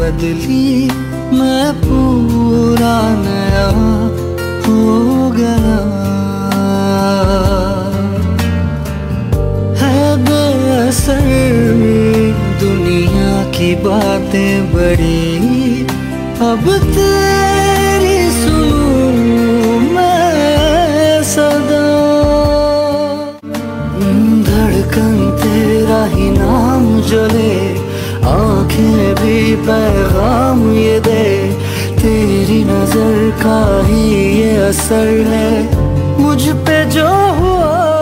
बदली, मैं पूरा नया हो गया। है बेअसर दुनिया की बातें बड़ी, अब तेरी सुनूं मैं सदा। धड़कन तेरा ही नाम जले, आंखें भी पैगाम ये दे, तेरी नजर का ही ये असर है मुझ पे जो हुआ।